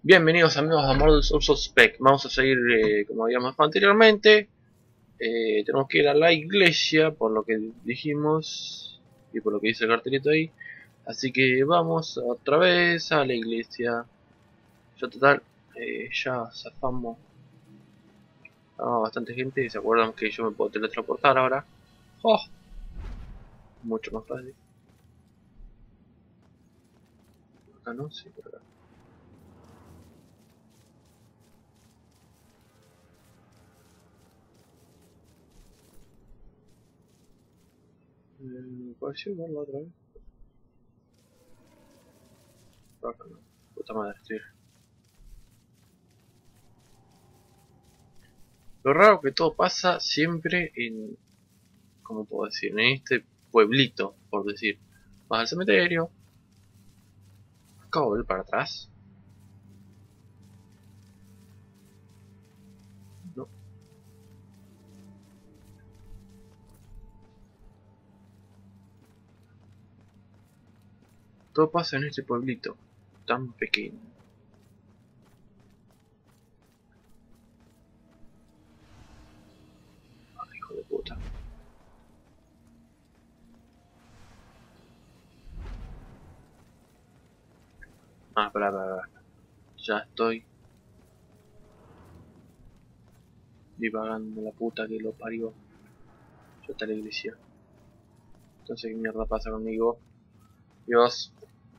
Bienvenidos amigos a Model Source Spec. Vamos a seguir como habíamos anteriormente. Tenemos que ir a la iglesia por lo que dijimos y por lo que dice el cartelito ahí. Así que vamos otra vez a la iglesia. Ya total, ya zafamos. Bastante gente. ¿Se acuerdan que yo me puedo teletransportar ahora? ¡Oh! Mucho más fácil. Acá no, sí, por acá. Me pareció verlo otra vez. Por acá no. Puta madre, estoy. Lo raro que todo pasa siempre en, ¿cómo puedo decir? En este pueblito, por decir. Vas al cementerio, acabo de ir para atrás. No, todo pasa en este pueblito, tan pequeño. Ah, hijo de puta. Para. Ya estoy divagando la puta que lo parió. Ya está la iglesia. Entonces, ¿qué mierda pasa conmigo? Dios.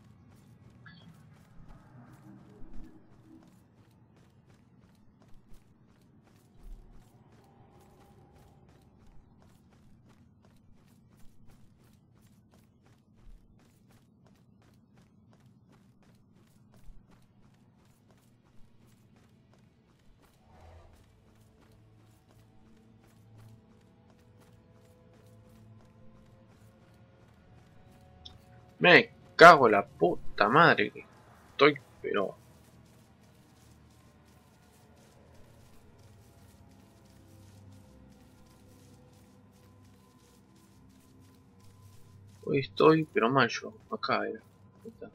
Me cago en la puta madre que estoy, pero... Hoy estoy, pero mal yo. Acá era. Ahí está.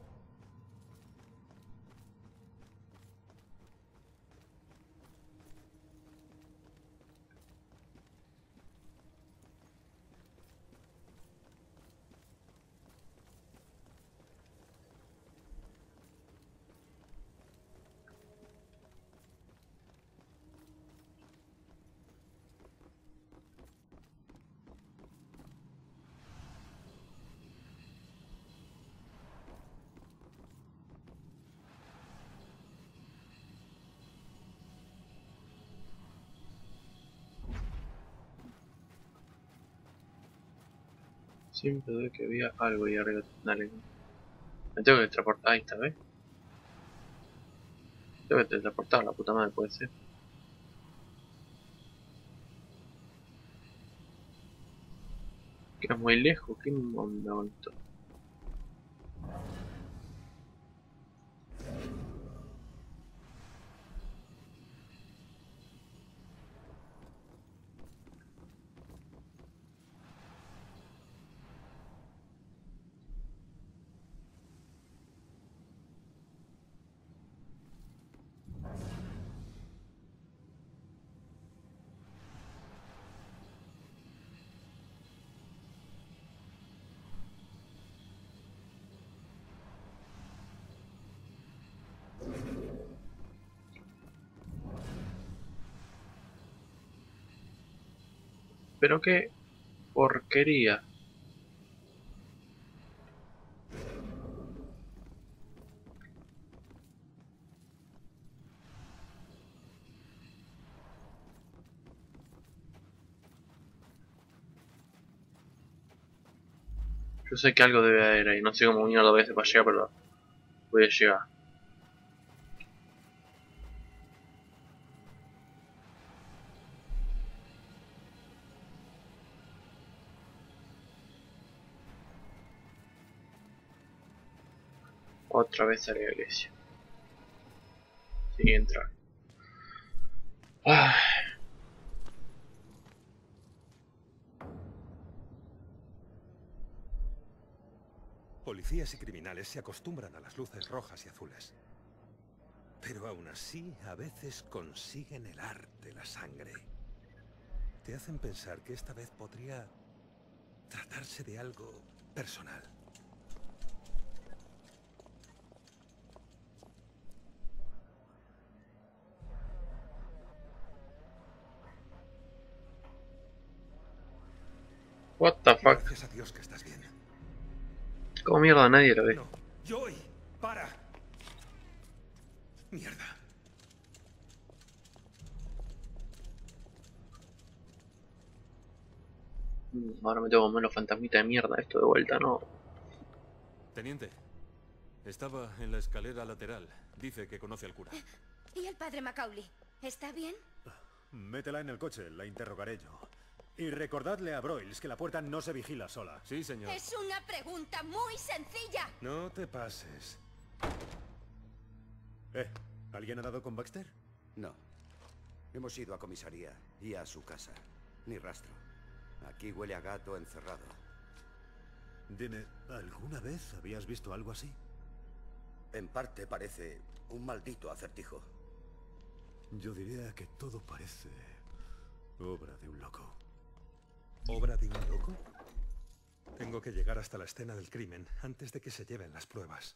Siempre doy que había algo ahí arriba. Dale. Me tengo que transportar. Ahí está, ¿ves? Tengo que teletransportar, la puta madre puede ser. Queda muy lejos, qué onda con esto. Pero qué porquería. Yo sé que algo debe haber ahí, no sé cómo mierda voy a hacer para llegar, pero voy a llegar. Otra vez a la iglesia. Sin entrar. Ah, Policías y criminales se acostumbran a las luces rojas y azules. Pero aún así, a veces consiguen helarte la sangre. Te hacen pensar que esta vez podría tratarse de algo personal. What the fuck. Gracias a Dios que estás bien. Como mierda nadie lo ve. No, Joey, para. Mierda. Ahora me tengo que comer los fantasmitas de mierda esto de vuelta, no. Teniente, estaba en la escalera lateral. Dice que conoce al cura. ¿Y el padre Macaulay? ¿Está bien? Métela en el coche, la interrogaré yo. Y recordadle a Broyles que la puerta no se vigila sola. Sí, señor. Es una pregunta muy sencilla. No te pases. ¿Alguien ha dado con Baxter? No. Hemos ido a comisaría y a su casa. Ni rastro. Aquí huele a gato encerrado. Dime, ¿alguna vez habías visto algo así? En parte parece un maldito acertijo. Yo diría que todo parece obra de un loco. ¿Obra de un loco? Tengo que llegar hasta la escena del crimen antes de que se lleven las pruebas.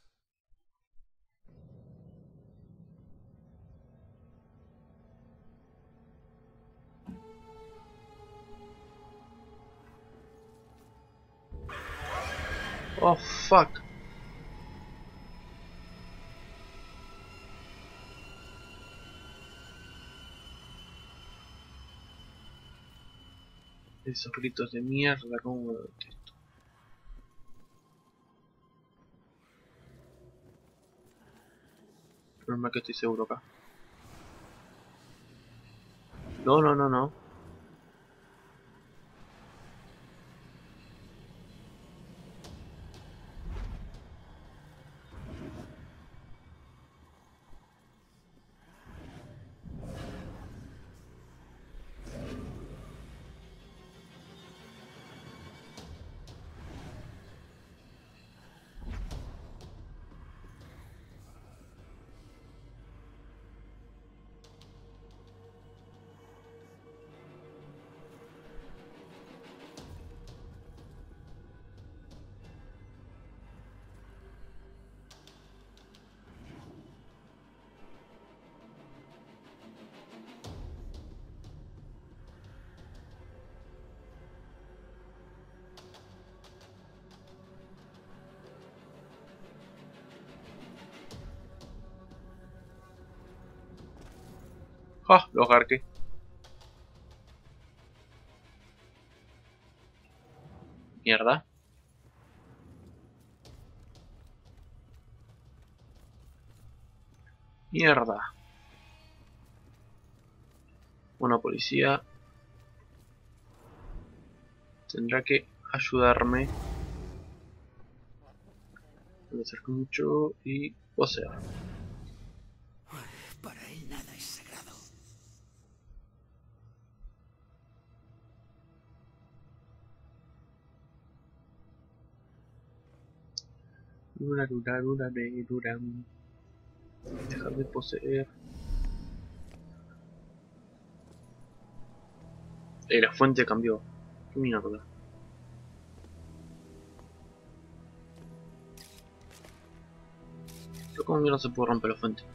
Oh, fuck. Esos gritos de mierda, como lo detesto. Normal que estoy seguro acá. No, no, no, no. ¡Ja! Los garqué. Mierda. Mierda. Una policía tendrá que ayudarme. Me acerco mucho y poseer. Para él nada es sagrado. Dejar de poseer. La fuente cambió. Qué mierda. Yo como mierda se puede romper la fuente.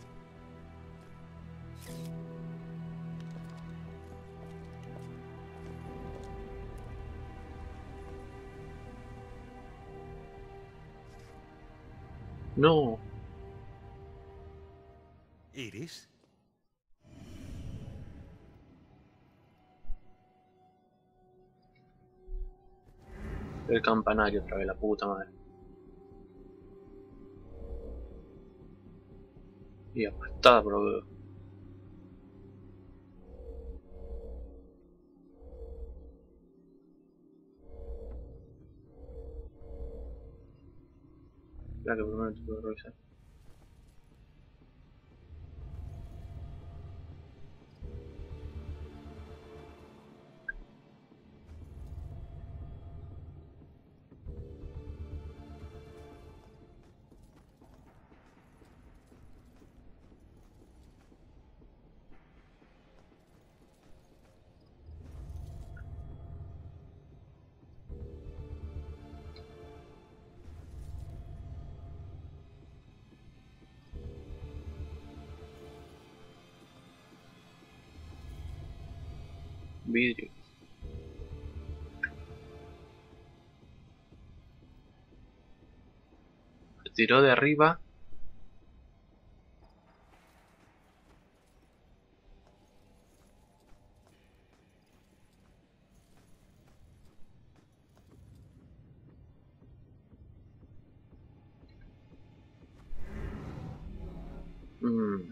No. ¿Iris? El campanario otra vez, la puta madre. Y aplastada por lo que veo. La que primero te puedo revisar. Vidrio. Se tiró de arriba. Mm.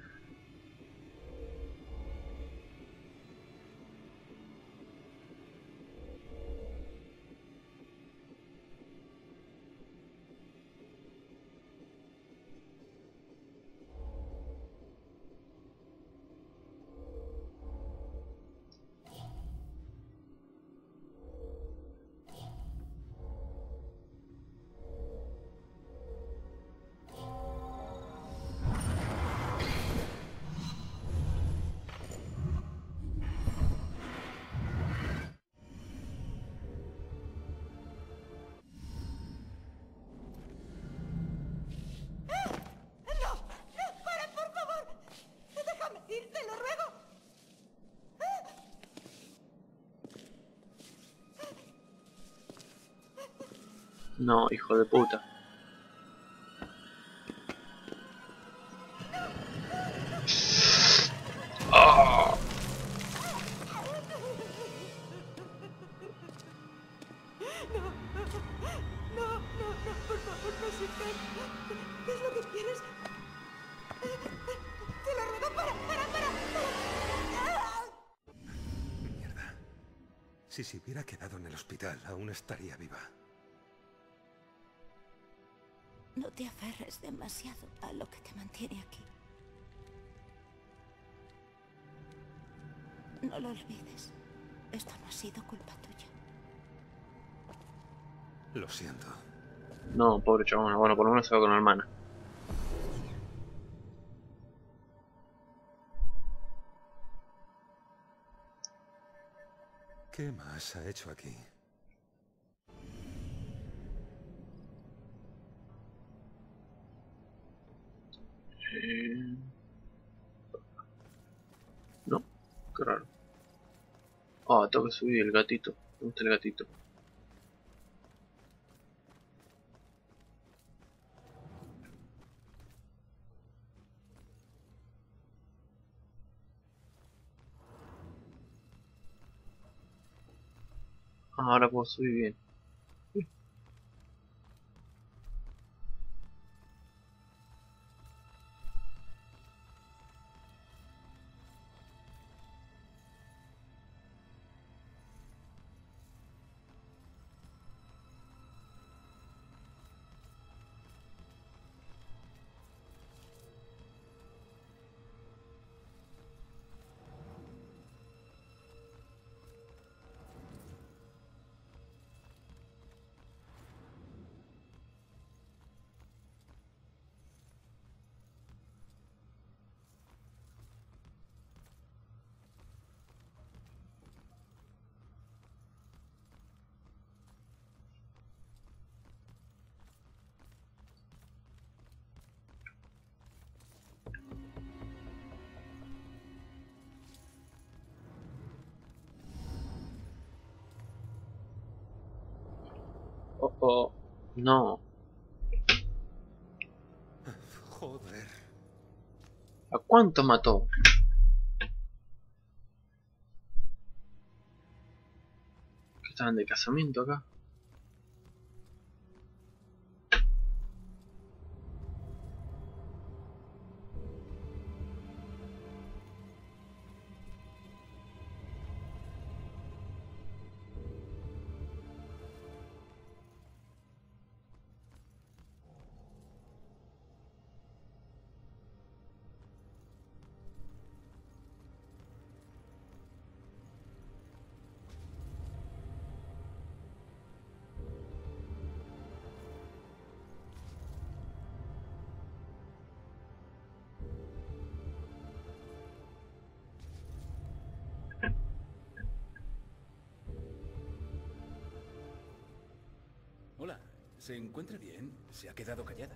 No, hijo de puta. ¡Ah! Por favor, no se cae. ¿Qué es lo que quieres? Te lo ruego, para. Mierda. Si se hubiera quedado en el hospital, aún estaría viva. No te aferres demasiado a lo que te mantiene aquí. No lo olvides. Esto no ha sido culpa tuya. Lo siento. No, pobre chabón. Bueno, por lo menos se va con la hermana. ¿Qué más ha hecho aquí? No, qué raro. Ah, tengo que subir el gatito. ¿Dónde está el gatito? Ah, ahora puedo subir bien. Oh, oh. No. Joder. ¿A cuánto mató? ¿Que estaban de casamiento acá? Hola, ¿se encuentra bien? Se ha quedado callada.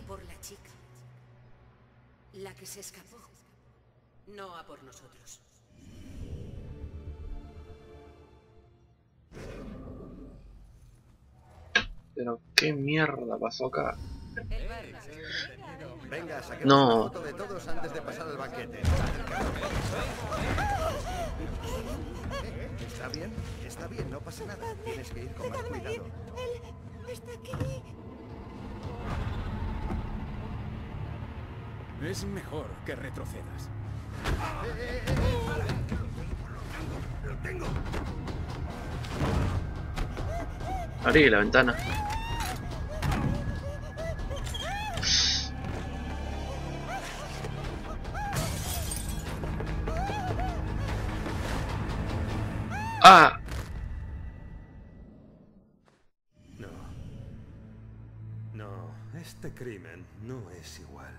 por la chica. La que se escapó. No a por nosotros. Pero qué mierda pasó acá. Venga, saquemos No. una foto de todos antes de pasar al banquete. Está bien, no pasa nada. Tienes que ir con más cuidado. Él está aquí. Es mejor que retrocedas. ¡Lo tengo! Abrí la ventana. ¡Ah! No. No, este crimen no es igual.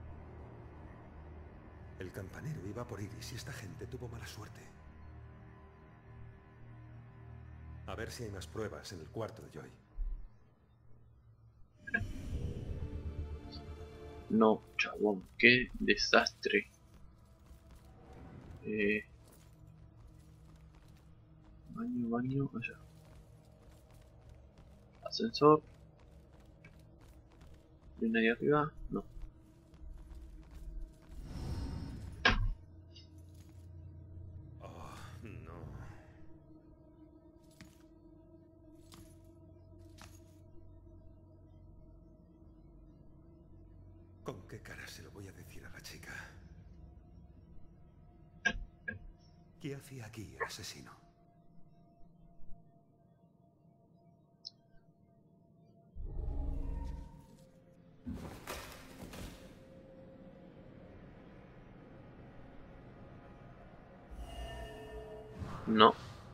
El campanero iba por Iris y esta gente tuvo mala suerte. A ver si hay más pruebas en el cuarto de Joy. No, chabón, qué desastre. Baño, allá. Ascensor. ¿Viene de arriba? No. Oh, no. ¿Con qué cara se lo voy a decir a la chica? ¿Qué hacía aquí el asesino? No.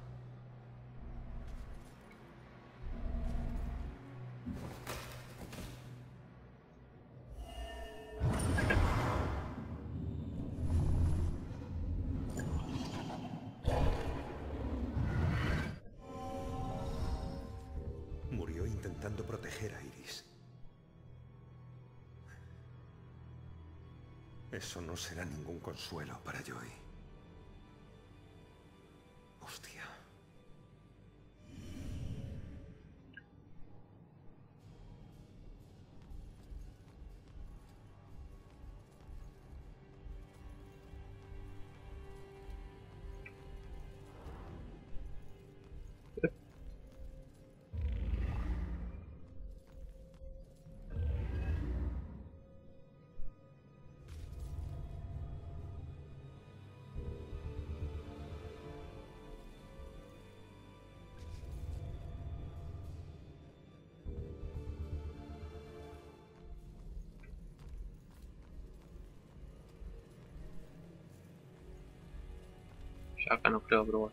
Murió intentando proteger a Iris. Eso no será ningún consuelo para Joy. Hostia. Ya acá no creo probar.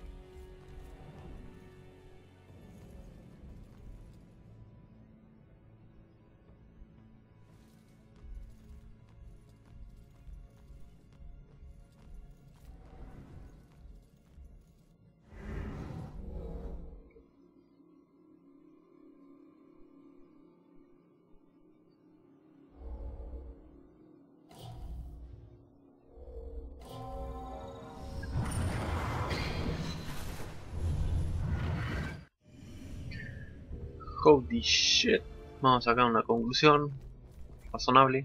Holy shit. Vamos a sacar una conclusión razonable.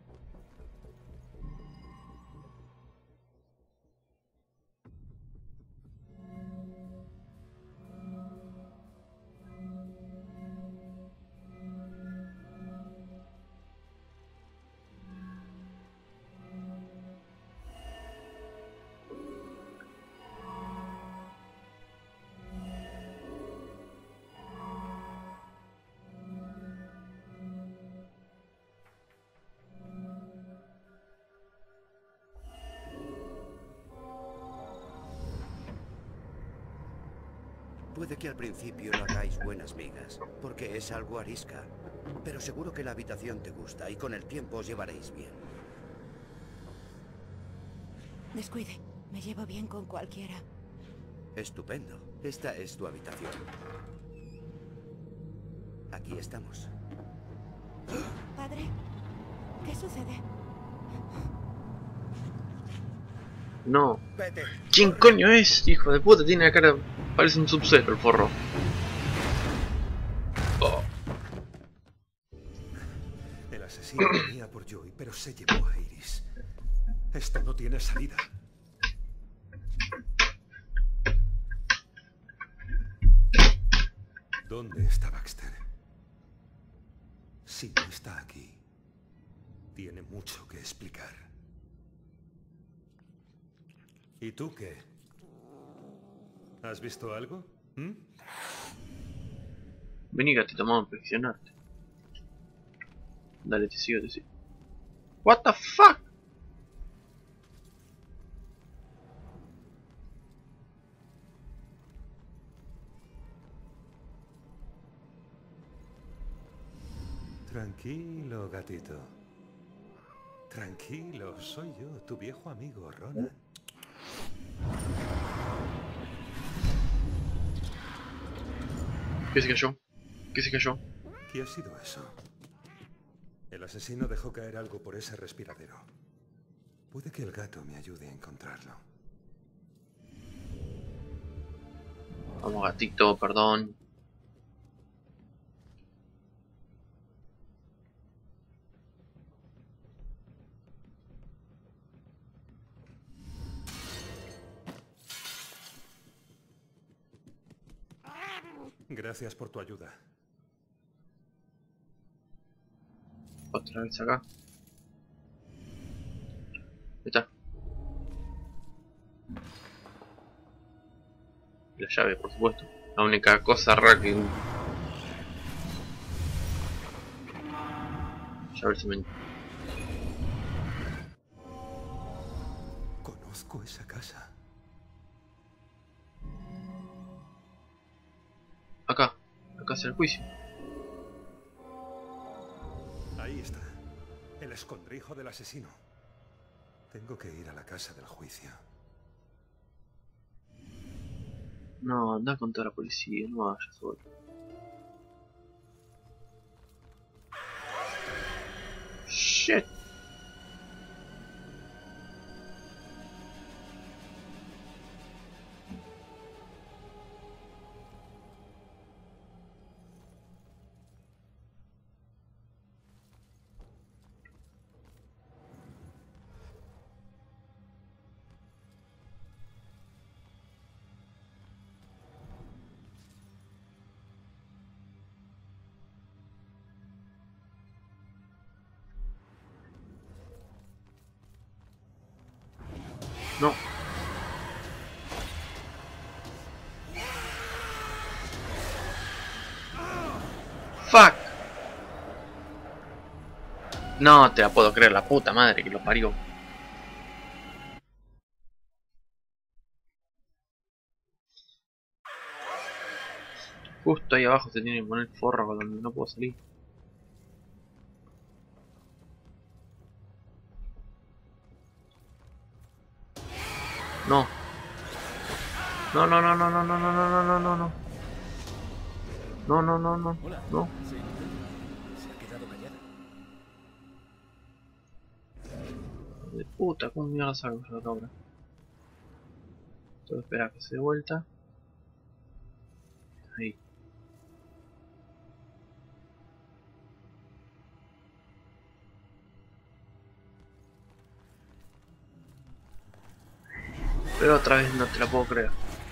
Puede que al principio no hagáis buenas migas, porque es algo arisca. Pero seguro que la habitación te gusta y con el tiempo os llevaréis bien. Descuide, me llevo bien con cualquiera. Estupendo. Esta es tu habitación. Aquí estamos. Padre, sucede? No. Vete. ¿Quién coño es? Hijo de puta, tiene la cara... Parece un Sub-Zero el forro. Oh. El asesino venía por Joy, pero se llevó a Iris. Esto no tiene salida. ¿Dónde está Baxter? Si no está aquí, tiene mucho que explicar. ¿Y tú qué? ¿Has visto algo? ¿Mm? Vení, gatito, vamos a impresionarte. Dale, te sigo, te sigo. What the fuck? Tranquilo, gatito. Tranquilo, soy yo, tu viejo amigo, Ronan. ¿Qué se cayó? ¿Qué se cayó? ¿Qué ha sido eso? El asesino dejó caer algo por ese respiradero. Puede que el gato me ayude a encontrarlo. Vamos, gatito, perdón. Gracias por tu ayuda. Otra vez acá. Ahí está. La llave, por supuesto. La única cosa rara que... Llave del cemento. Conozco esa casa. Acá. Acá es el juicio. Ahí está. El escondrijo del asesino. Tengo que ir a la casa del juicio. No, anda con toda la policía, no vayas solo. Shit. No. Fuck. No te la puedo creer, la puta madre que lo parió. Justo ahí abajo se tiene que poner el forro donde no puedo salir. No. No, no, no, no, no, no, no, no, no, no, no. No, no, no, no. Hola. No. Sí. Se ha quedado callada. De puta, ¿cómo mierda salgo yo de acá ahora? Tengo que esperar a que se dé vuelta. Ahí. Pero otra vez no te la puedo creer.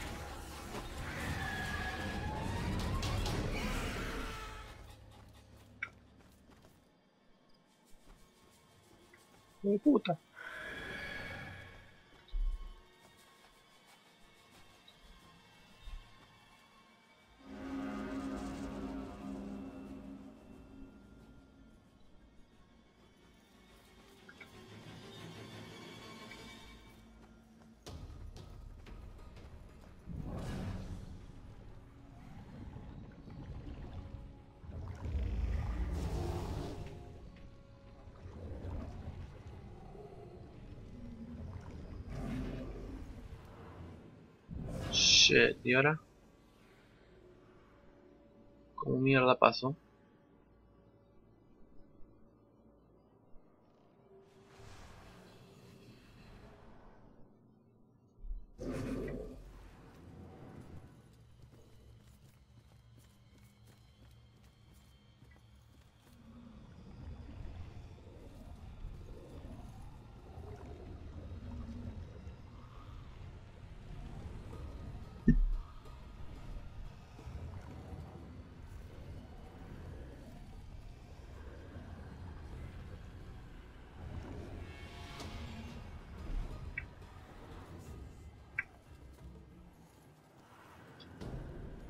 De puta. Shit, ¿y ahora? ¿Cómo mierda paso?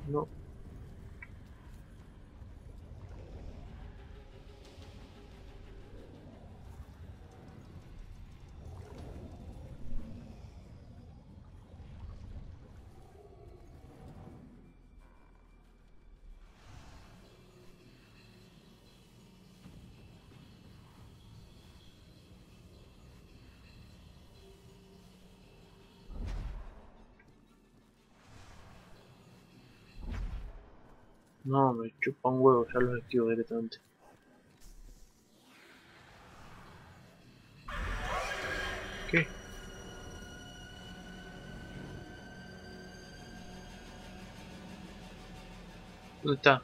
No. No, me chupa un huevo, ya los esquivo directamente. ¿Qué? ¿Dónde está?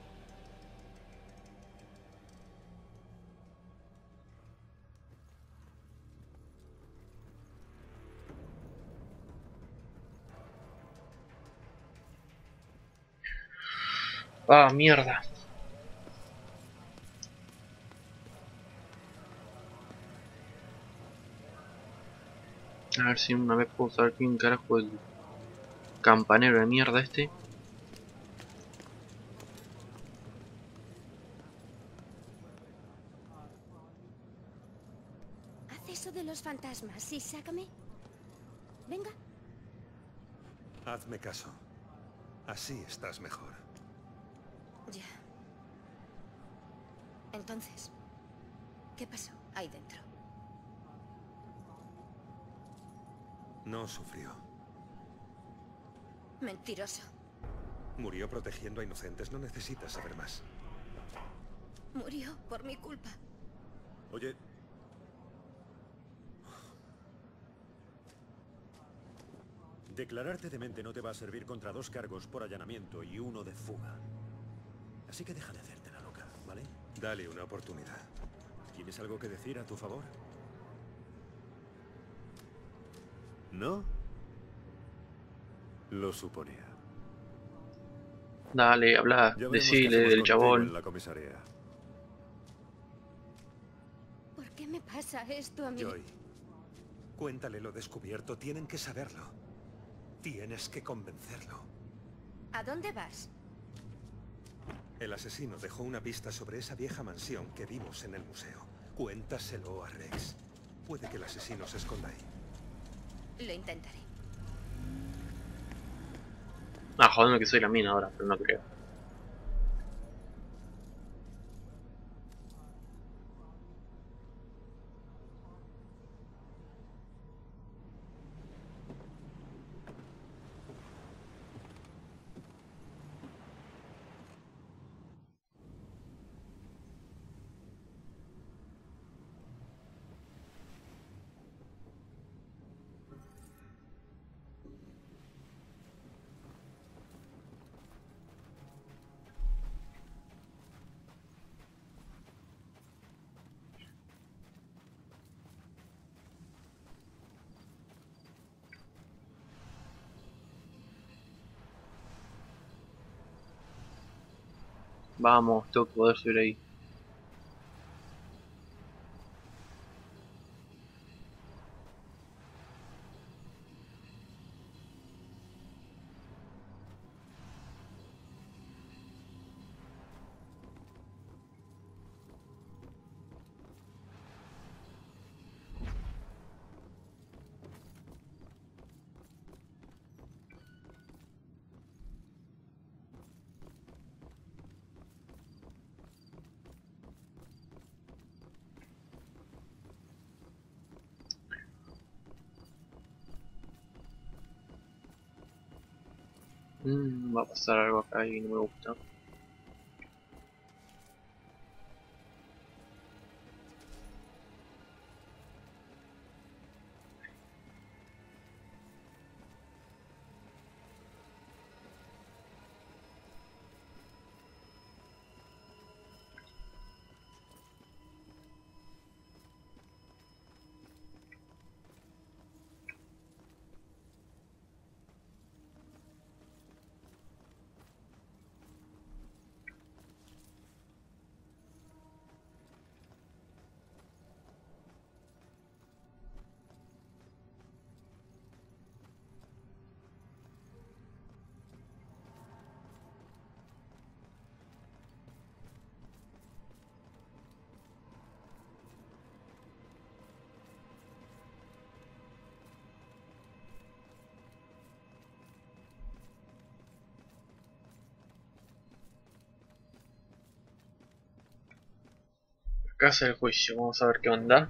Ah, mierda. A ver si una vez puedo saber quién carajo es el campanero de mierda este. Haz eso de los fantasmas y sácame. Venga. Hazme caso. Así estás mejor. Ya. Entonces, ¿qué pasó ahí dentro? No sufrió. Mentiroso. Murió protegiendo a inocentes. No necesitas saber más. Murió por mi culpa. Oye. Declararte demente no te va a servir contra 2 cargos por allanamiento y 1 de fuga. Así que deja de hacerte la loca, ¿vale? Dale una oportunidad. ¿Tienes algo que decir a tu favor? ¿No? Lo suponía. Dale, habla, Ya veremos qué decile hacemos del contigo chabón. en la comisaría. ¿Por qué me pasa esto a mí? Joy, cuéntale lo descubierto. Tienen que saberlo. Tienes que convencerlo. ¿A dónde vas? El asesino dejó una pista sobre esa vieja mansión que vimos en el museo. Cuéntaselo a Rex. Puede que el asesino se esconda ahí. Lo intentaré. Ah, jodeme que soy la mina ahora, pero no creo. Vamos, tengo que poder subir ahí. Va a pasar algo acá y no me gusta. Casa del juicio, vamos a ver qué onda.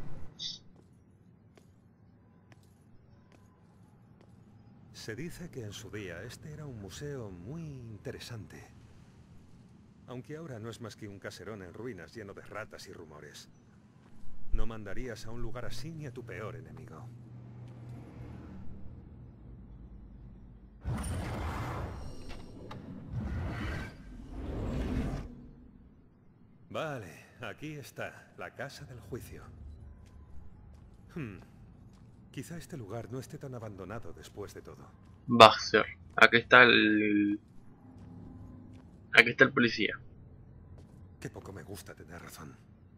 Se dice que en su día este era un museo muy interesante. Aunque ahora no es más que un caserón en ruinas lleno de ratas y rumores. No mandarías a un lugar así ni a tu peor enemigo. Vale, aquí está, la casa del juicio. Quizá este lugar no esté tan abandonado después de todo. Baxter. Aquí está el policía. Qué poco me gusta tener razón.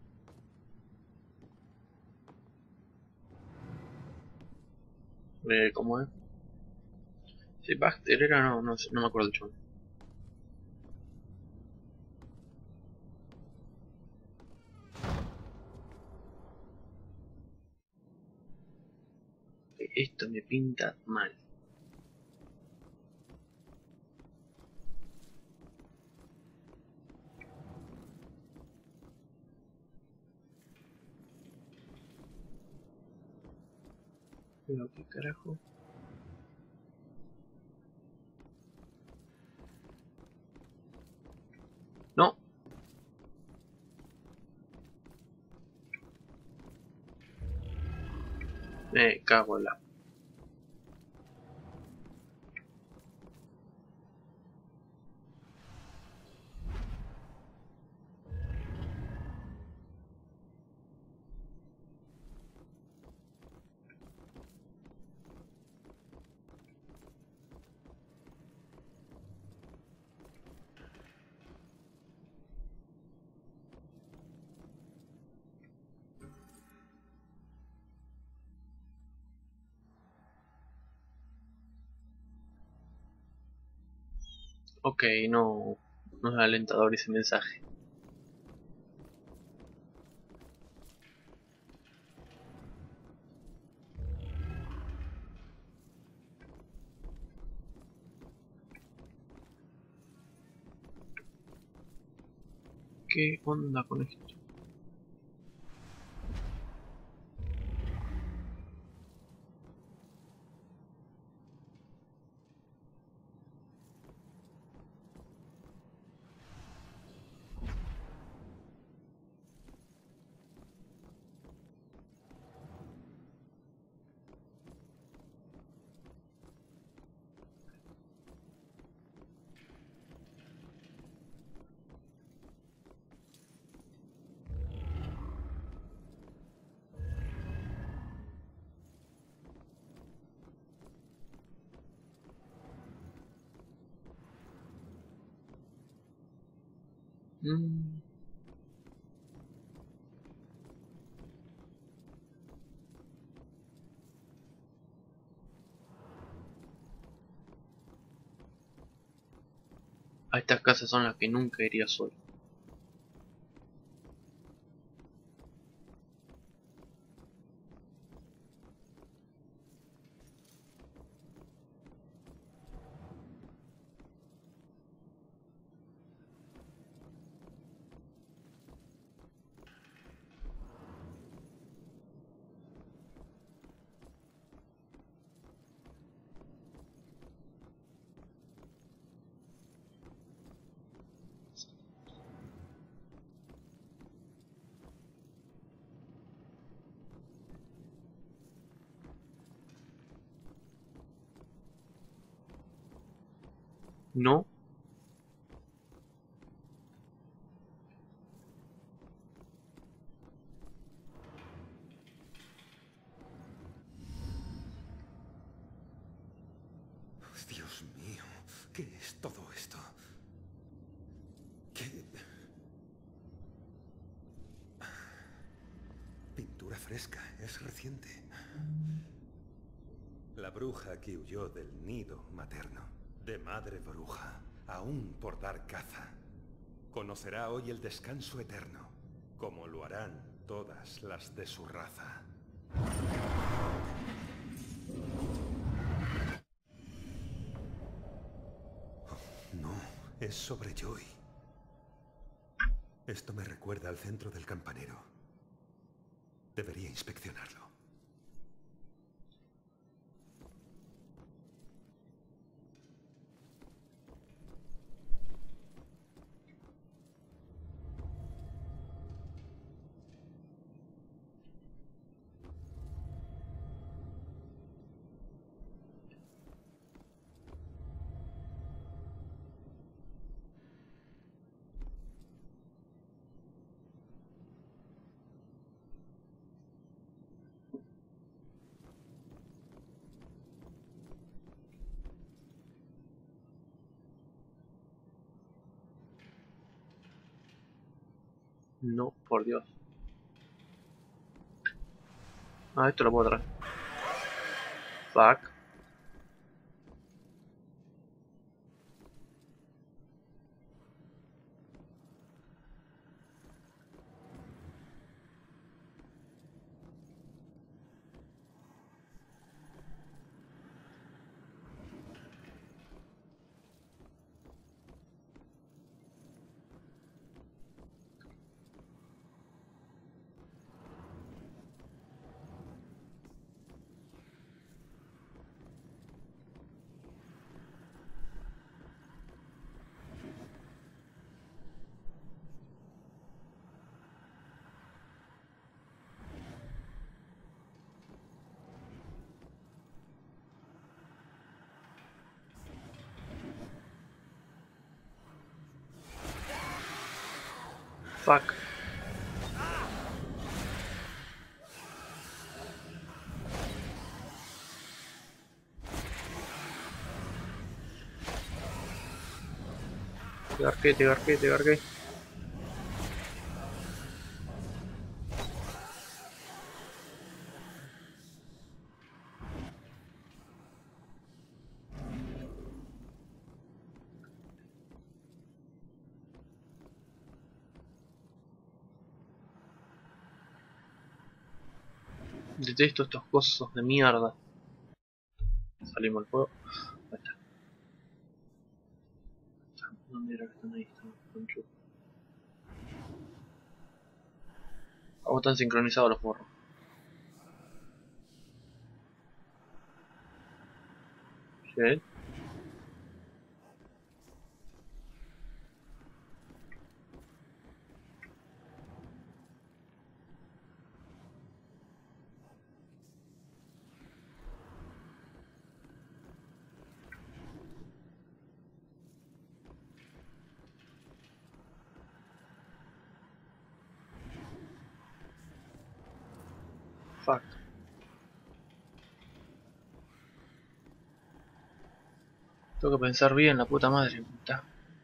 ¿Cómo es? Si Baxter era, no sé, no me acuerdo yo. Esto me pinta mal. Pero qué carajo. No. Me cago en la... Ok, no es alentador ese mensaje. ¿Qué onda con esto? A estas casas son las que nunca iría solo. No. Dios mío, ¿qué es todo esto? ¿Qué? Pintura fresca, es reciente. La bruja que huyó del nido materno, de madre bruja, aún por dar caza, conocerá hoy el descanso eterno, como lo harán todas las de su raza. Oh, no, es sobre Joy. Esto me recuerda al centro del campanero. Debería inspeccionarlo. No, por Dios. Ah, esto lo puedo traer. Fuck. Fuck. Te garqué, te garqué, te garqué. Detesto estos cosos de mierda. Salimos al fuego. Ahí está. ¿Dónde era que están ahí? Están conchu. Ahora están sincronizados los forros. Shit. Fuck. Tengo que pensar bien, la puta madre. Puta.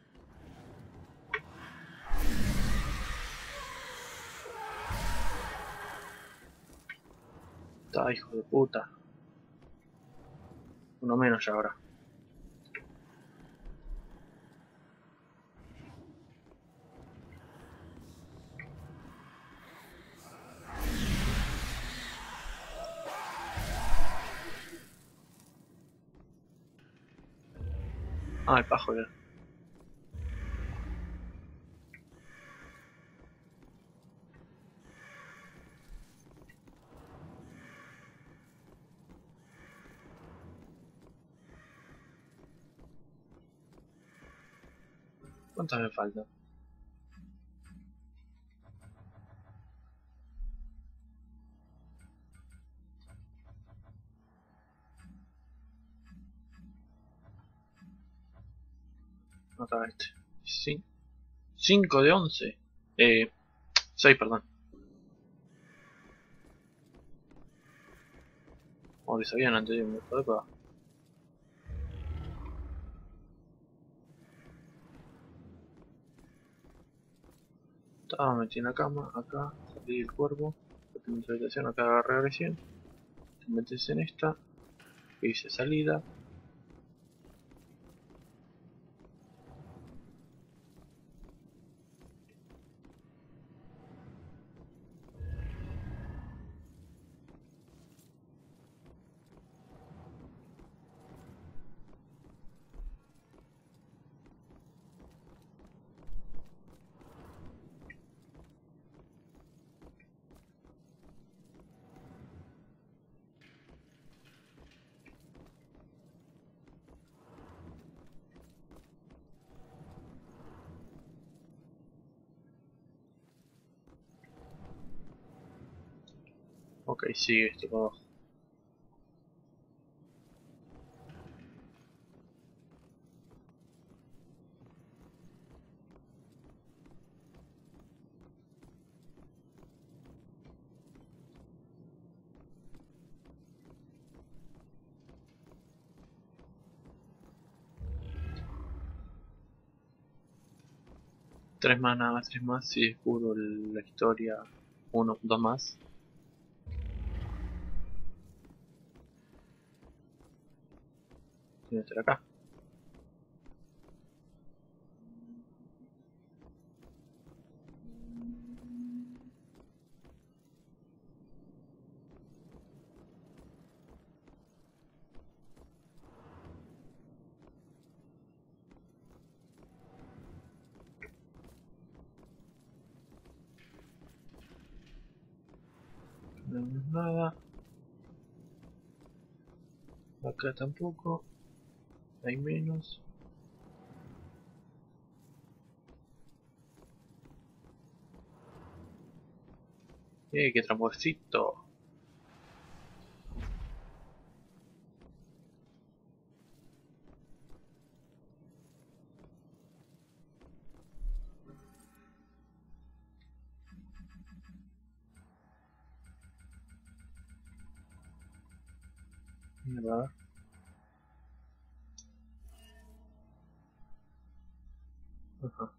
Está, hijo de puta. Uno menos ya ahora. Ah, el pajo ya. ¿Cuántas me faltan? Otra vez. 5 de 11. 6, perdón. Como que sabían antes de irme. Epa. Estaba metido en la cama, acá, salí del cuervo, en mi habitación, acá agarré recién, te metes en esta, que dice salida, Ok, sigue esto para abajo. Tres más, nada más, tres más. Si descubro la historia, uno, dos más. Tiene que estar acá. No vemos nada. Acá tampoco. Hay menos. Qué tramposito. Mierda. Ajá.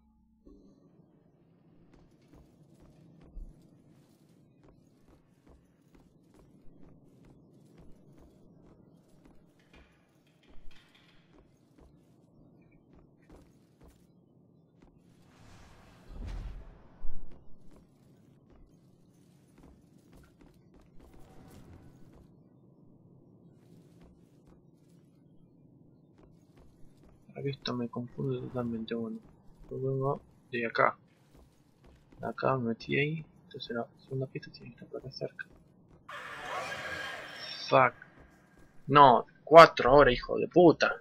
Ahora que esto me confunde totalmente. Bueno, yo vengo de acá. De acá me metí ahí. Entonces la segunda pista tiene que estar por acá cerca. Fuck. No, 4 horas, hijo de puta.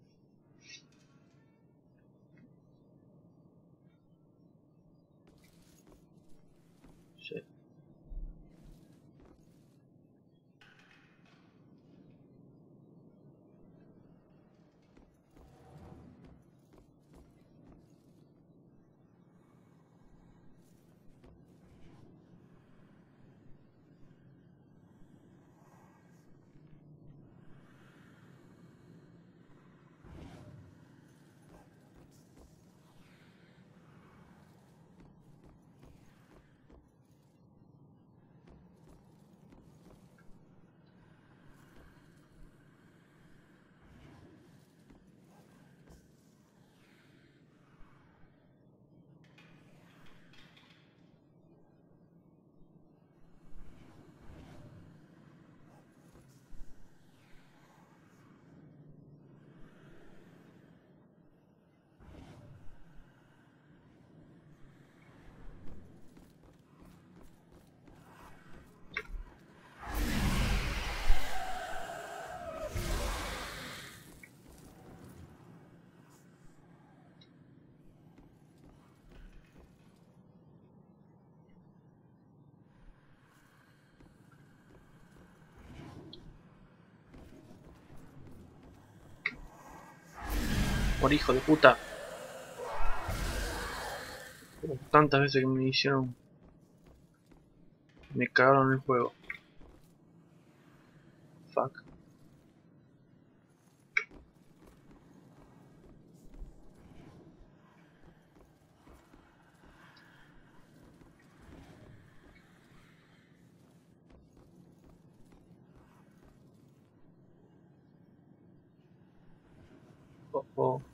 Shit. Por hijo de puta. Tantas veces que me hicieron. Me cagaron el juego. Fuck. Oh, oh.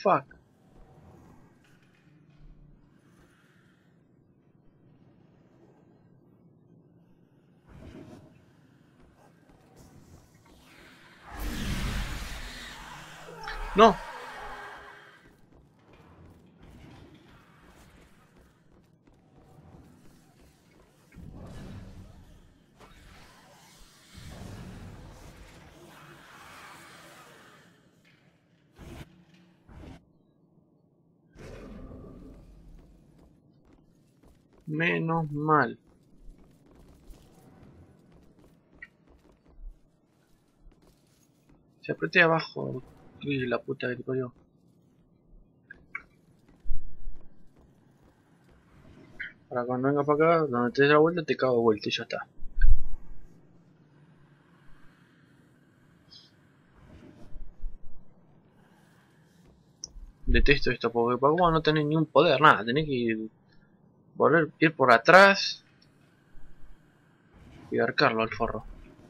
fuck? No. Menos mal. Se apreté abajo. Y la puta que te parió. Para cuando venga para acá, donde te des la vuelta, te cago de vuelta y ya está. Detesto esto porque para cómo no tenés ni un poder, nada, tenés que ir por atrás y arcarlo al forro.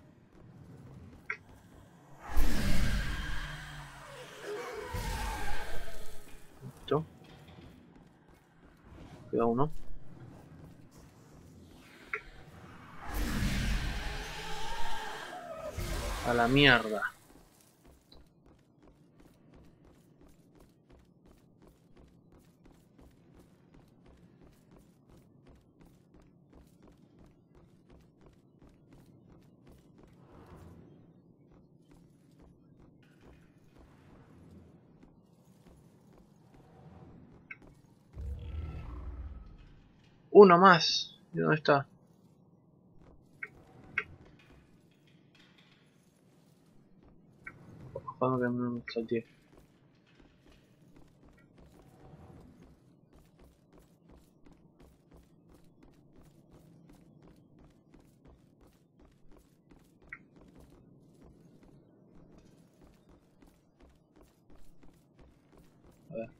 Listo. Queda uno. A la mierda. Uno más. ¿Y dónde está? Ojalá que me salté. A ver.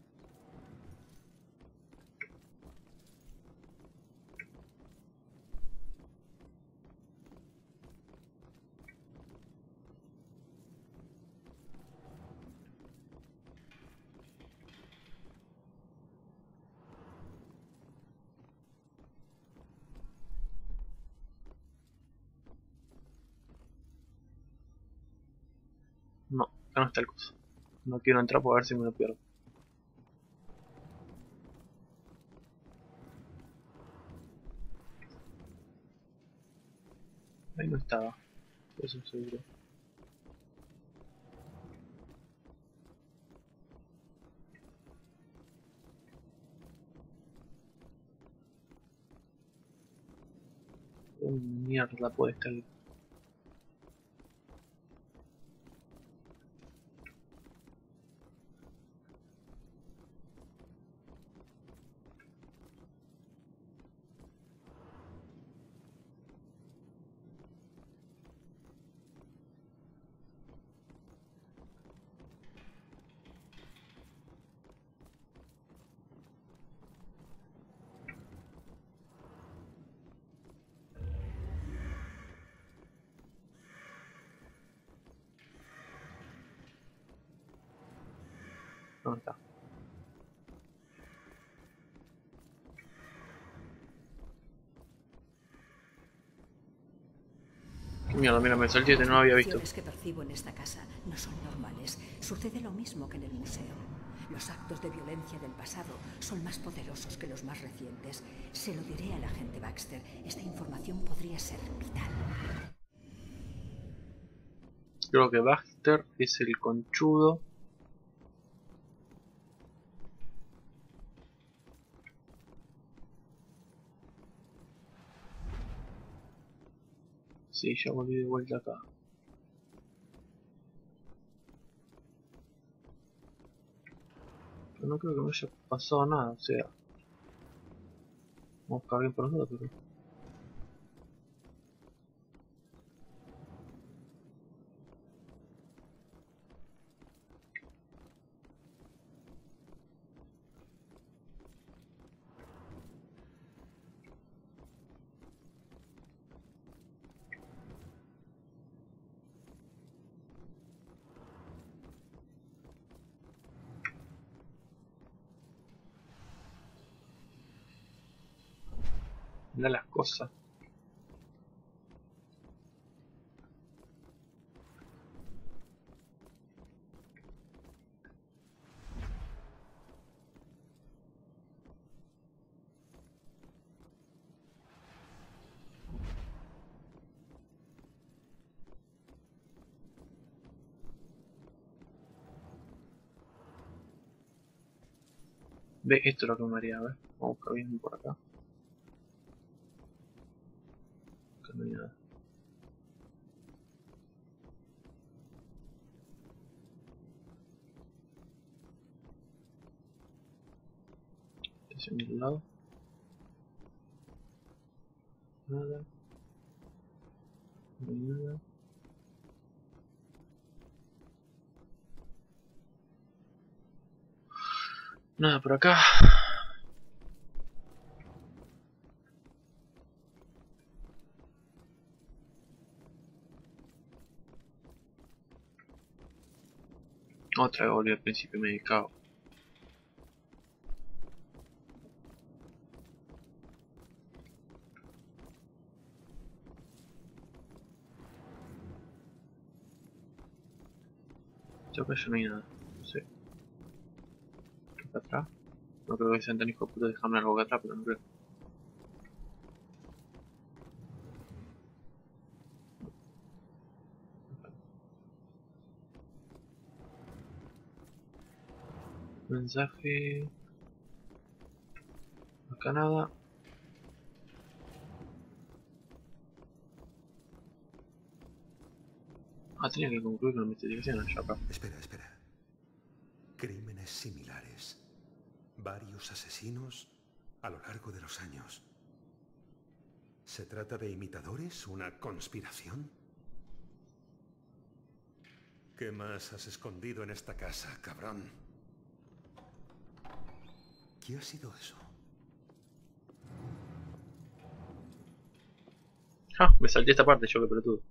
No, acá no está el coso. No quiero entrar por ver si me lo pierdo. Ahí no estaba. Eso seguro. Mierda puede estar. ¿Dónde está? ¿Qué mierda? Mira, me salté, no lo había visto. Las que percibo en esta casa no son normales. Sucede lo mismo que en el museo. Los actos de violencia del pasado son más poderosos que los más recientes. Se lo diré al agente Baxter. Esta información podría ser vital. Creo que Baxter es el conchudo. Sí, ya volví de vuelta acá. Pero no creo que me haya pasado nada, o sea. Vamos a buscar bien por nosotros, pero. Mirá las cosas. Ve, esto es lo que me haría, a ver. Vamos a buscar bien por acá. Acá no hay nada. Hacia un lado. Nada. No hay nada. Nada por acá. Otra vez volví al principio y me cago. Yo acá ya no hay nada. No sé. Acá atrás. No creo que sean tan hijos de puta dejarme algo acá atrás, pero no creo. Mensaje. Acá nada. Ah, tenía que concluir con la investigación allá acá. Espera, espera. Crímenes similares. Varios asesinos a lo largo de los años. ¿Se trata de imitadores? ¿Una conspiración? ¿Qué más has escondido en esta casa, cabrón? ¿Qué ha sido eso? Ah, me salté esta parte, yo que pelotudo.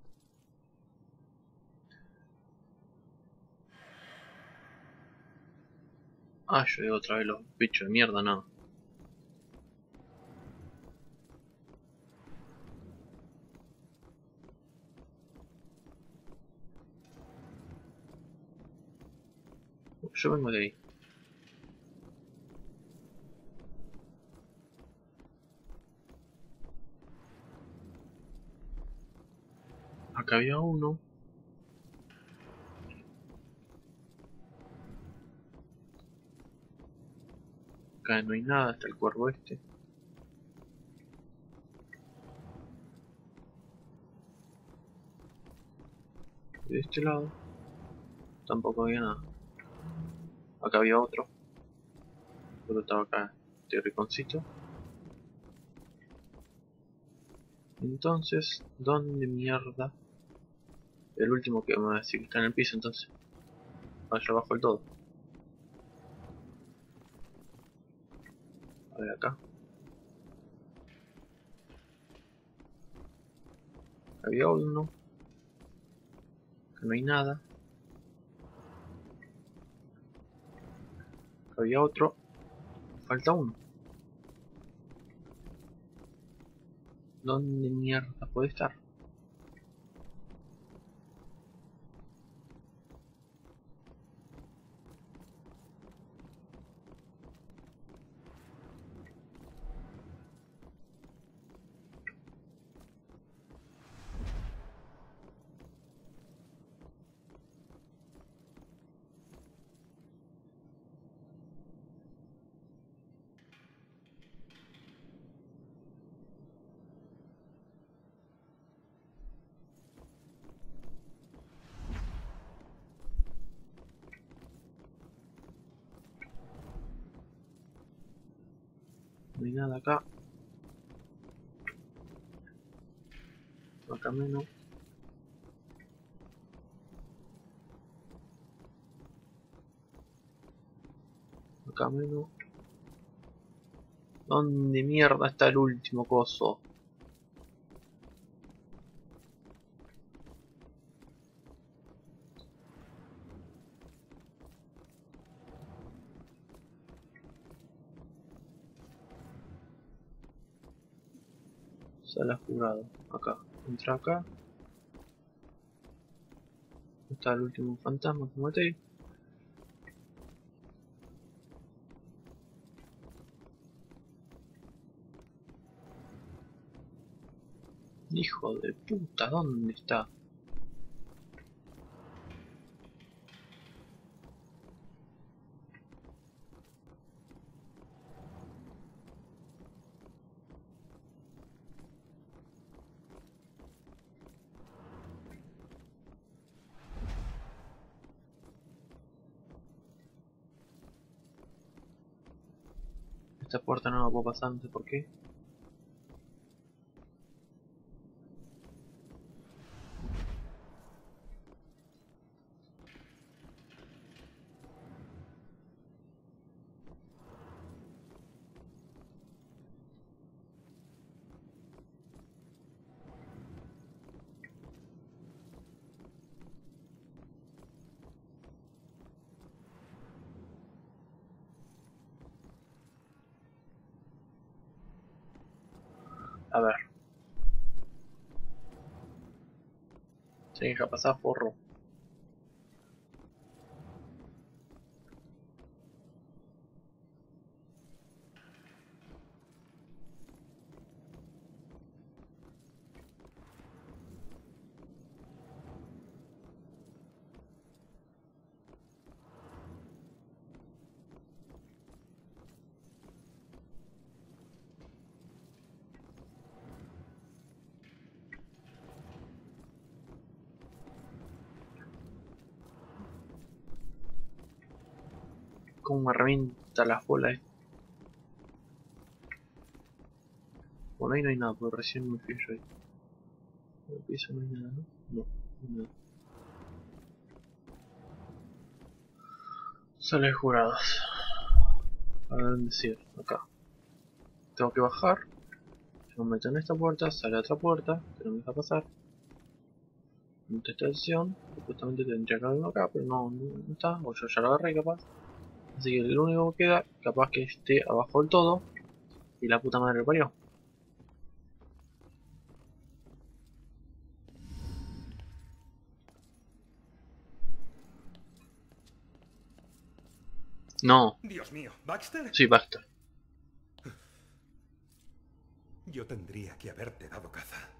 Ah, yo digo otra vez los bichos de mierda, no. Yo vengo de ahí. Acá había uno. Acá no hay nada, está el cuervo este. Y de este lado tampoco había nada. Acá había otro. Pero estaba acá este rinconcito. Entonces, ¿dónde mierda? El último que me va a decir que está en el piso, entonces. Allá abajo del todo. A ver acá. Había uno. Acá no hay nada. Acá había otro. Falta uno. ¿Dónde mierda puede estar? No hay nada acá. Acá menos. Acá menos. ¿Dónde mierda está el último coso? Sala jurado. Acá. Entra acá. Está el último fantasma que maté. Hijo de puta, ¿dónde está? Esta puerta no la puedo pasar, no sé por qué. A ver. Se deja pasar, forro. Como me revienta las bolas. Bueno, ahí no hay nada, porque recién me fui yo ahí. En el piso no hay nada, ¿no? No, no hay nada. Sala de jurados. A ver dónde decir, acá. Tengo que bajar. Yo me meto en esta puerta, sale a otra puerta, que no me deja pasar. Esta estación, supuestamente tendría que haber uno acá, pero no está, o yo ya lo agarré capaz. Así que lo único que queda, capaz que esté abajo del todo. Y la puta madre lo parió. No. Dios mío, ¿Baxter? Sí, Baxter. Yo tendría que haberte dado caza.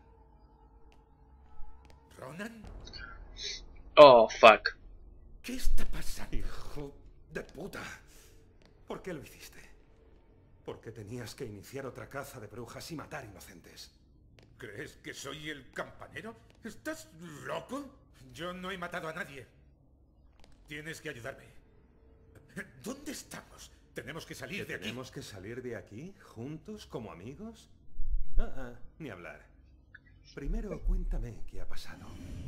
¿Ronan? Oh, fuck. ¿Qué está pasando? Hijo de puta. ¿Por qué lo hiciste? ¿Por qué tenías que iniciar otra caza de brujas y matar inocentes? ¿Crees que soy el campanero? ¿Estás loco? Yo no he matado a nadie. Tienes que ayudarme. ¿Dónde estamos? Tenemos que salir de aquí. ¿Tenemos que salir de aquí juntos como amigos? Ni hablar. Primero cuéntame qué ha pasado.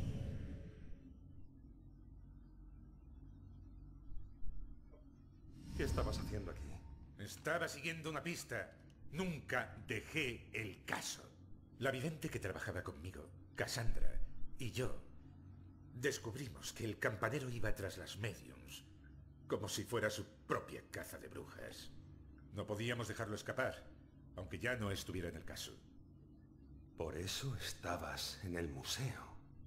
¿Qué estabas haciendo aquí? Estaba siguiendo una pista. Nunca dejé el caso. La vidente que trabajaba conmigo, Cassandra, y yo descubrimos que el campanero iba tras las mediums, como si fuera su propia caza de brujas. No podíamos dejarlo escapar, aunque ya no estuviera en el caso. Por eso estabas en el museo.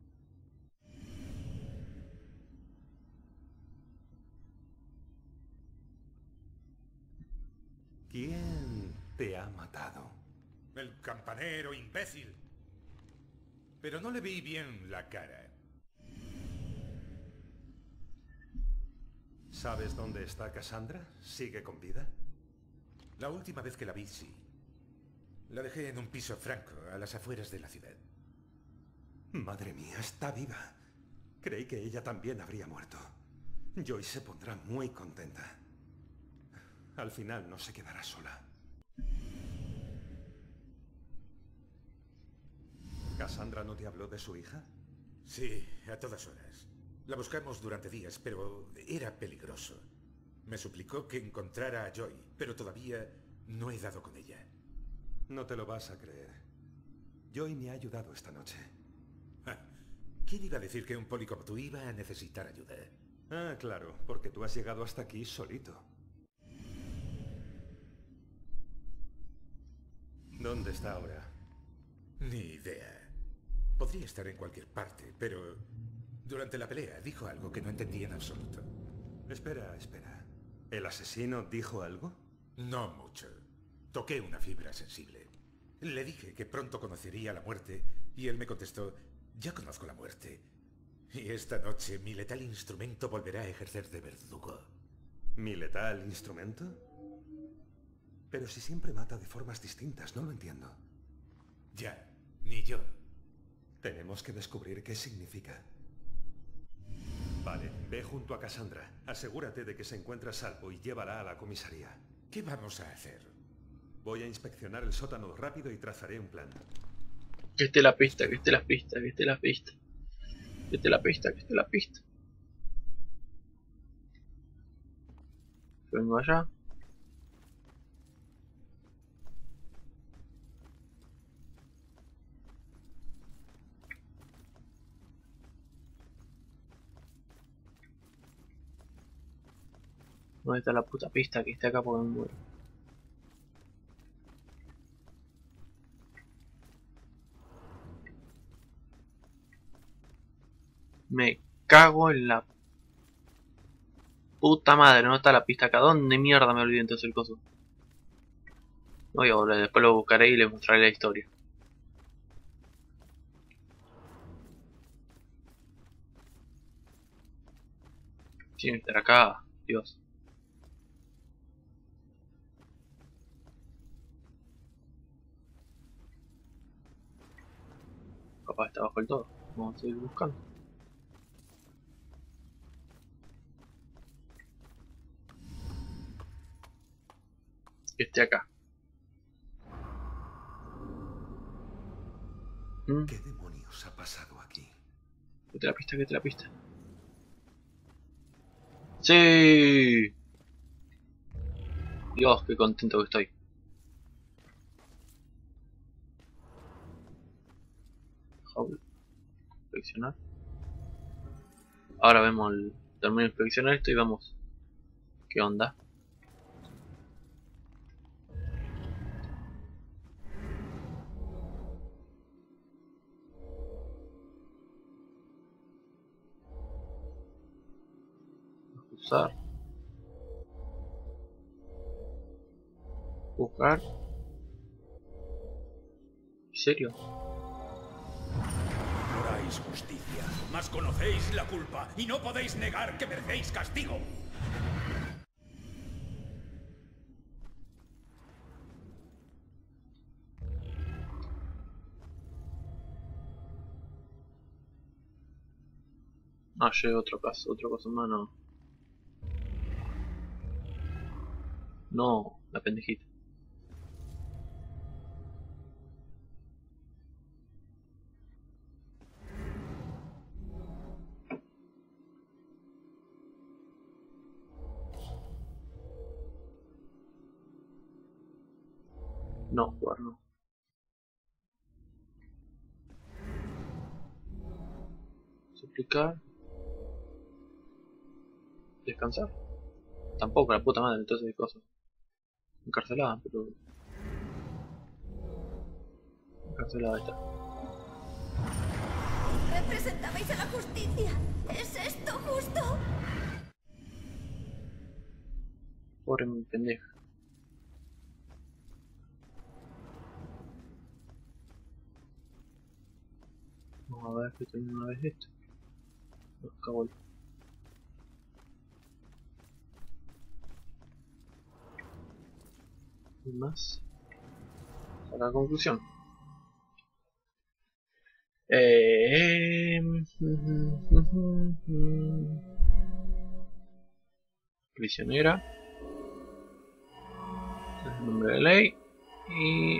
¿Quién te ha matado? El campanero, imbécil. Pero no le vi bien la cara. ¿Sabes dónde está Cassandra? ¿Sigue con vida? La última vez que la vi, sí. La dejé en un piso franco, a las afueras de la ciudad. Madre mía, está viva. Creí que ella también habría muerto. Joy se pondrá muy contenta. Al final no se quedará sola. ¿Cassandra no te habló de su hija? Sí, a todas horas. La buscamos durante días, pero era peligroso. Me suplicó que encontrara a Joy, pero todavía no he dado con ella. No te lo vas a creer. Joy me ha ayudado esta noche. ¿Quién iba a decir que un poli como tú iba a necesitar ayuda? Ah, claro, porque tú has llegado hasta aquí solito. ¿Dónde está ahora? Ni idea. Podría estar en cualquier parte, pero durante la pelea dijo algo que no entendí en absoluto. Espera, espera. ¿El asesino dijo algo? No mucho. Toqué una fibra sensible. Le dije que pronto conocería la muerte y él me contestó, ya conozco la muerte. Y esta noche mi letal instrumento volverá a ejercer de verdugo. ¿Mi letal instrumento? Pero si siempre mata de formas distintas, no lo entiendo. Ya, ni yo. Tenemos que descubrir qué significa. Vale, ve junto a Cassandra. Asegúrate de que se encuentra a salvo y llévala a la comisaría. ¿Qué vamos a hacer? Voy a inspeccionar el sótano rápido y trazaré un plan. Que esté la pista, que esté la pista, que esté la pista. Que esté la pista, que esté la pista. Vengo allá. ¿Dónde está la puta pista? Que esté acá porque me muero. Me cago en la puta madre, no está la pista acá. ¿Dónde mierda me olvidé entonces el coso? No voy a volver, después lo buscaré y les mostraré la historia. Tiene que estar acá, Dios. Capaz está bajo el todo. Vamos a seguir buscando. Que esté acá. ¿Qué demonios ha pasado aquí? Que te la pista, que te la pista. ¡Sí! Dios, qué contento que estoy. Inspeccionar. Ahora vemos el... Termino de inspeccionar esto y vamos. ¿Qué onda? Usar. Buscar. ¿En serio? Ignoráis justicia, mas conocéis la culpa y no podéis negar que merecéis castigo. Ah, llegué otro caso más, no. No, la pendejita. No, jugar no. Suplicar. Descansar. Tampoco, la puta madre, entonces de cosas. Encarcelada, pero... Encarcelada está. Representabais a la justicia. ¿Es esto justo? Pobre mi pendeja. Vamos a ver que tengo una vez esto. Los cabos. Y más. A la conclusión. Prisionera. El nombre de ley. Y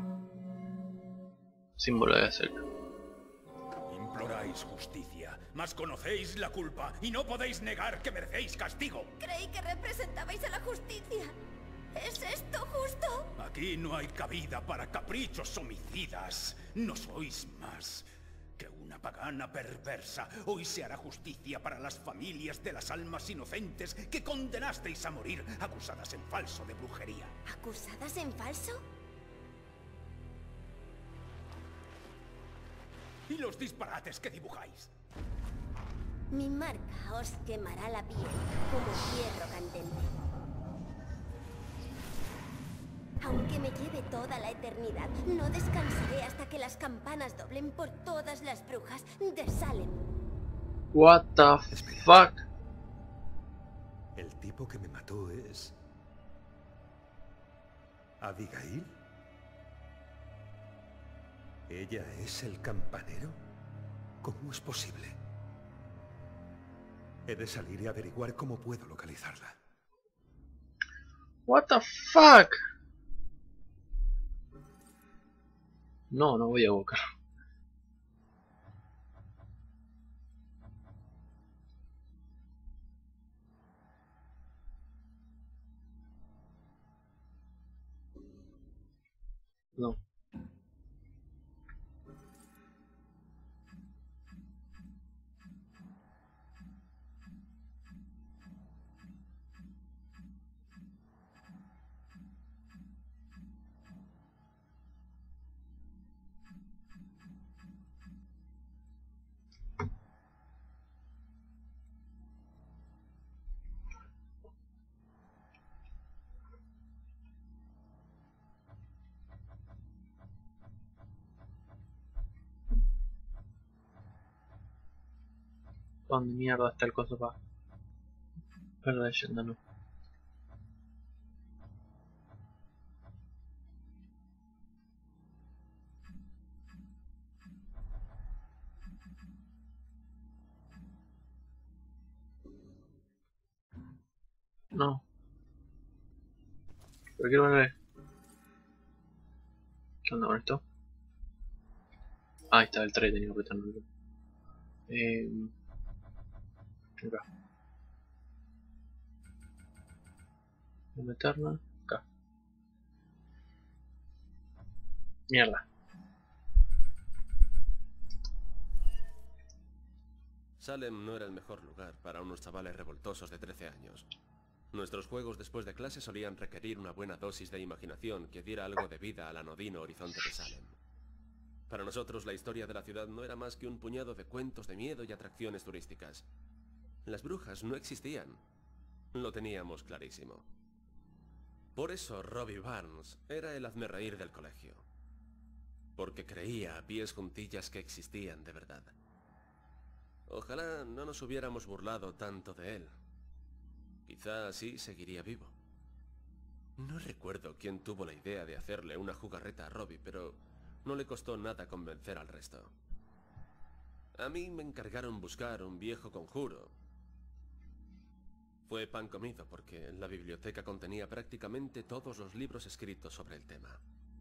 símbolo de acerca. Imploráis justicia, mas conocéis la culpa y no podéis negar que merecéis castigo. Creí que representabais a la justicia. ¿Es esto justo? Aquí no hay cabida para caprichos homicidas. No sois más que una pagana perversa. Hoy se hará justicia para las familias de las almas inocentes que condenasteis a morir acusadas en falso de brujería. ¿Acusadas en falso? y los disparates que dibujáis. Mi marca os quemará la piel como hierro candente. Aunque me lleve toda la eternidad, no descansaré hasta que las campanas doblen por todas las brujas de Salem. What the fuck? ¿El tipo que me mató es... Abigail? ¿Ella es el campanero? ¿Cómo es posible? He de salir y averiguar cómo puedo localizarla. What the fuck? No, no voy a buscar. No. ¿Dónde mierda está el coso para ver la leyenda? No. No. Pero quiero ver. ¿Qué onda con esto? Ahí está el 3, tenía que apretarlo. Acá. Voy a meterla acá. Mierda. Salem no era el mejor lugar para unos chavales revoltosos de 13 años. Nuestros juegos después de clase solían requerir una buena dosis de imaginación que diera algo de vida al anodino horizonte de Salem. Para nosotros la historia de la ciudad no era más que un puñado de cuentos de miedo y atracciones turísticas. Las brujas no existían. Lo teníamos clarísimo. Por eso Robbie Barnes era el hazmerreír del colegio. Porque creía a pies juntillas que existían de verdad. Ojalá no nos hubiéramos burlado tanto de él. Quizá así seguiría vivo. No recuerdo quién tuvo la idea de hacerle una jugarreta a Robbie, pero no le costó nada convencer al resto. A mí me encargaron buscar un viejo conjuro. Fue pan comido porque la biblioteca contenía prácticamente todos los libros escritos sobre el tema.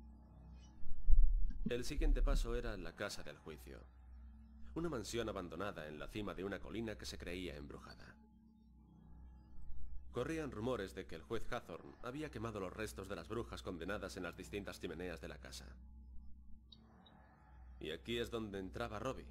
El siguiente paso era la Casa del Juicio. Una mansión abandonada en la cima de una colina que se creía embrujada. Corrían rumores de que el juez Hathorne había quemado los restos de las brujas condenadas en las distintas chimeneas de la casa. Y aquí es donde entraba Robbie.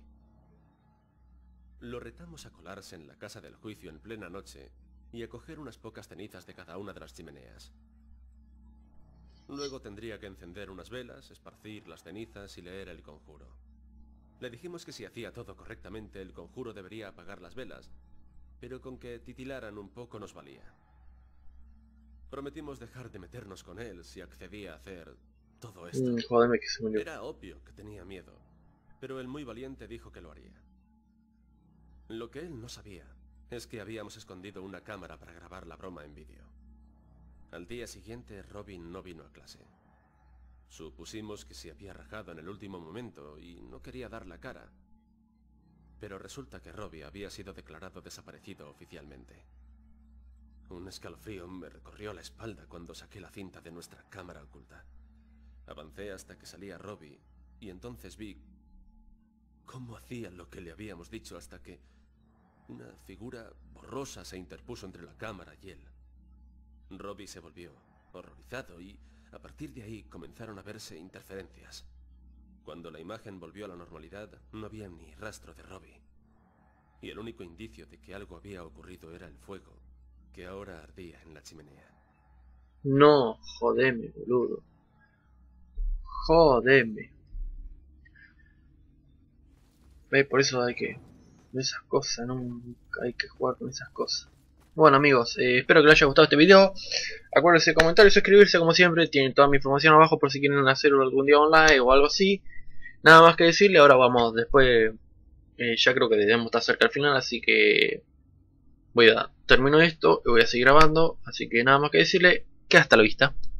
Lo retamos a colarse en la Casa del Juicio en plena noche y a coger unas pocas cenizas de cada una de las chimeneas. Luego tendría que encender unas velas, esparcir las cenizas y leer el conjuro. Le dijimos que si hacía todo correctamente, el conjuro debería apagar las velas, pero con que titilaran un poco nos valía. Prometimos dejar de meternos con él si accedía a hacer todo esto. Jódeme que se murió. Era obvio que tenía miedo, pero el muy valiente dijo que lo haría. Lo que él no sabía es que habíamos escondido una cámara para grabar la broma en vídeo. Al día siguiente, Robin no vino a clase. Supusimos que se había rajado en el último momento y no quería dar la cara. Pero resulta que Robbie había sido declarado desaparecido oficialmente. Un escalofrío me recorrió la espalda cuando saqué la cinta de nuestra cámara oculta. Avancé hasta que salía Robbie y entonces vi cómo hacía lo que le habíamos dicho hasta que una figura borrosa se interpuso entre la cámara y él. Robbie se volvió horrorizado y a partir de ahí comenzaron a verse interferencias. Cuando la imagen volvió a la normalidad, no había ni rastro de Robbie. Y el único indicio de que algo había ocurrido era el fuego, que ahora ardía en la chimenea. No, jodeme, boludo. Jodeme. ¿Ves? Por eso hay que... esas cosas, nunca hay que jugar con esas cosas. Bueno amigos, espero que les haya gustado este video. Acuérdense de comentar y suscribirse como siempre. Tienen toda mi información abajo por si quieren hacerlo algún día online o algo así. Nada más que decirle, ahora vamos después. Ya creo que debemos estar cerca al final, así que termino esto y voy a seguir grabando. Así que nada más que decirle que hasta la vista.